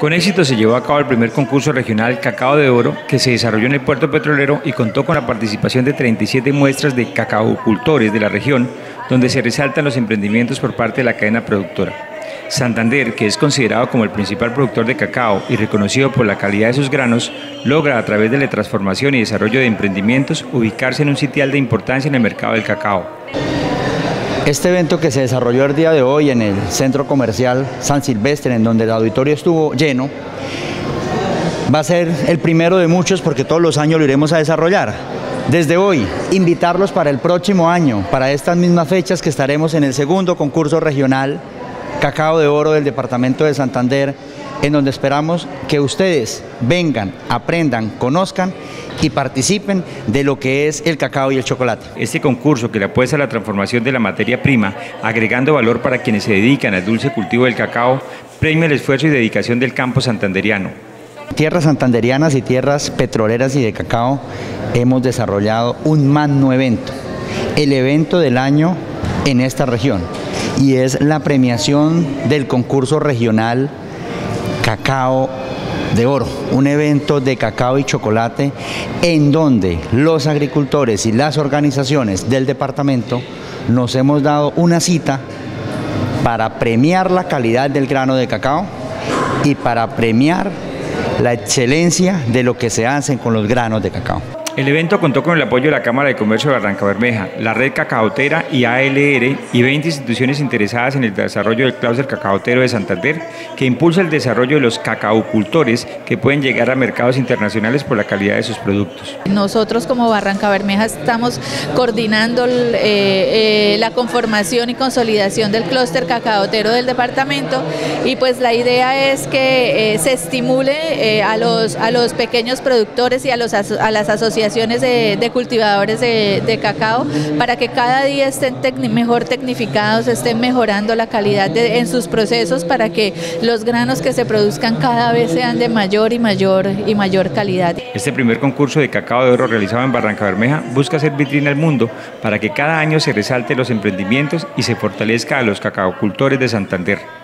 Con éxito se llevó a cabo el primer concurso regional Cacao de Oro que se desarrolló en el puerto petrolero y contó con la participación de 37 muestras de cacaocultores de la región, donde se resaltan los emprendimientos por parte de la cadena productora. Santander, que es considerado como el principal productor de cacao y reconocido por la calidad de sus granos, logra a través de la transformación y desarrollo de emprendimientos ubicarse en un sitial de importancia en el mercado del cacao. Este evento que se desarrolló el día de hoy en el Centro Comercial San Silvestre, en donde el auditorio estuvo lleno, va a ser el primero de muchos porque todos los años lo iremos a desarrollar. Desde hoy, invitarlos para el próximo año, para estas mismas fechas que estaremos en el segundo concurso regional Cacao de Oro del departamento de Santander, en donde esperamos que ustedes vengan, aprendan, conozcan y participen de lo que es el cacao y el chocolate. Este concurso, que le apuesta a la transformación de la materia prima, agregando valor para quienes se dedican al dulce cultivo del cacao, premia el esfuerzo y dedicación del campo santanderiano. Tierras santanderianas y tierras petroleras y de cacao hemos desarrollado un magno evento, el evento del año en esta región, y es la premiación del concurso regional Cacao de Oro, un evento de cacao y chocolate en donde los agricultores y las organizaciones del departamento nos hemos dado una cita para premiar la calidad del grano de cacao y para premiar la excelencia de lo que se hace con los granos de cacao. El evento contó con el apoyo de la Cámara de Comercio de Barrancabermeja, la Red Cacaotera y ALR y 20 instituciones interesadas en el desarrollo del clúster cacaotero de Santander, que impulsa el desarrollo de los cacaocultores que pueden llegar a mercados internacionales por la calidad de sus productos. Nosotros como Barrancabermeja estamos coordinando la conformación y consolidación del clúster cacaotero del departamento, y pues la idea es que se estimule a los pequeños productores y a las asociaciones de cultivadores de cacao, para que cada día estén mejor tecnificados, estén mejorando la calidad en sus procesos, para que los granos que se produzcan cada vez sean de mayor y mayor calidad. Este primer concurso de Cacao de Oro realizado en Barrancabermeja busca hacer vitrina al mundo para que cada año se resalte los emprendimientos y se fortalezca a los cacaocultores de Santander.